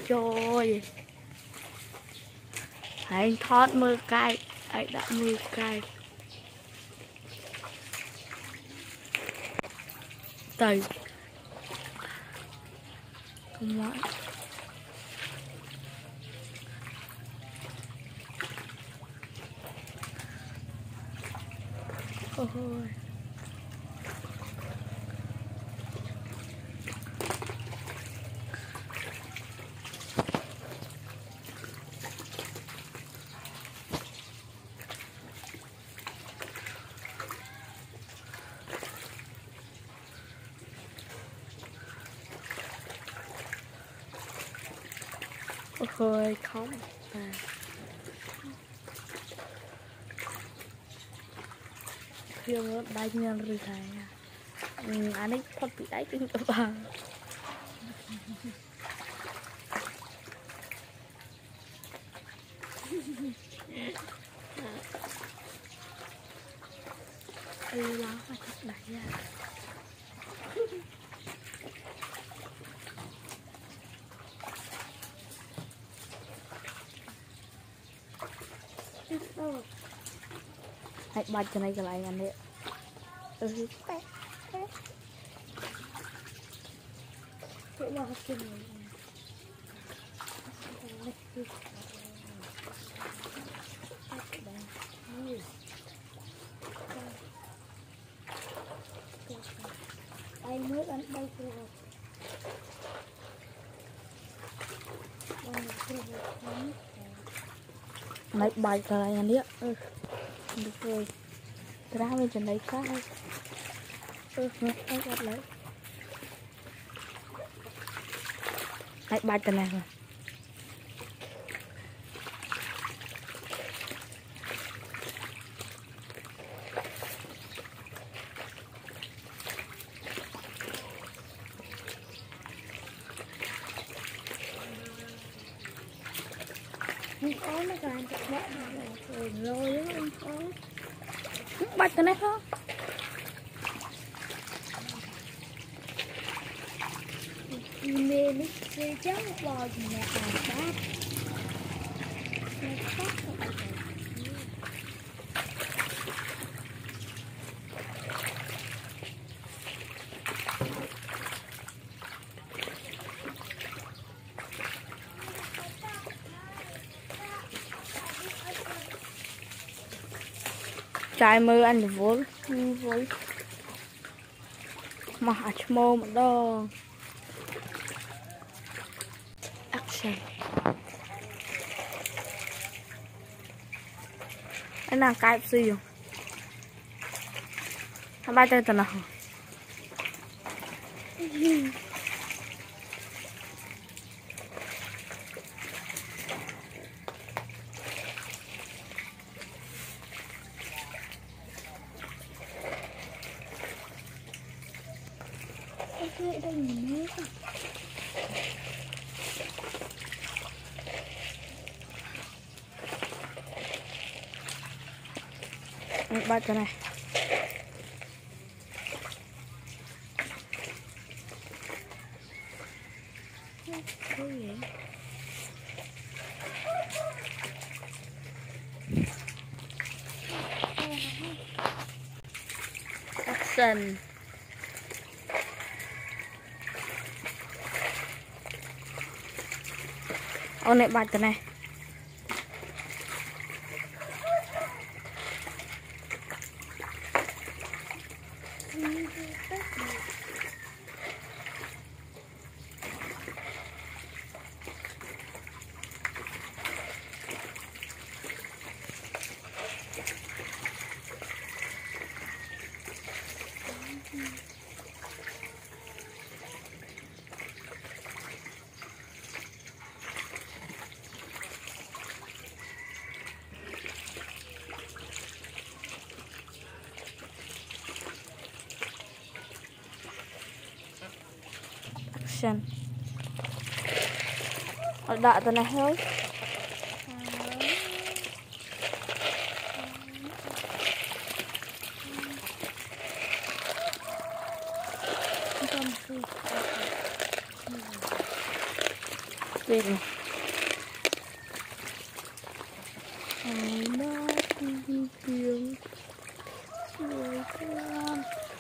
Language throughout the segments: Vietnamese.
Trời. Anh thoát mưa cay. Anh đã mưa cay. Tây. Không nói. Ôi. Ôi không à. Khiêng nó đánh nhau rồi thầy anh ấy thoát bị đáy trên các bạn lá phải thật đáy ra. Hãy bạch cho này cái lại anh đấy. Chỗ nào học sinh này. Anh nước ăn đây phù hợp. Mấy bài cái này anh biết. Được rồi. Ra bên trên đấy khác thôi. Anh gặp lấy. Mấy bài cái này rồi. Không có nó còn chặt bọ rồi không có. Bắt cái này không? Mình đi chắc bò gì nè bát. Trái mưa ăn được vốn mà mô một đo action anh đang cài gì không? Hai ba tên nào? Đây đây nước à. Ba cái này. Action. Ông này bạch cái này. Action. Ở đợi tụi này thôi. Về rồi. Đó tiếng người con.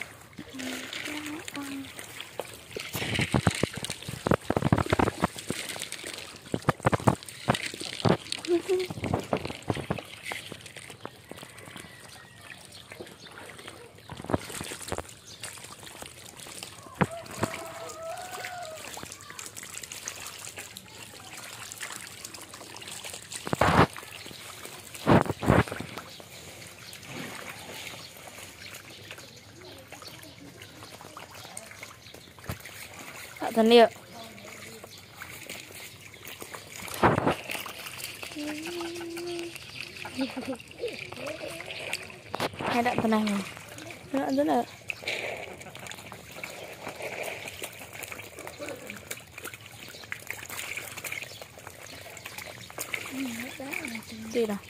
Thân liệu hai đoạn thân này mà đoạn rất là gì nào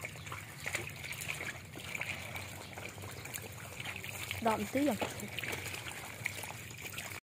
đậm tí à.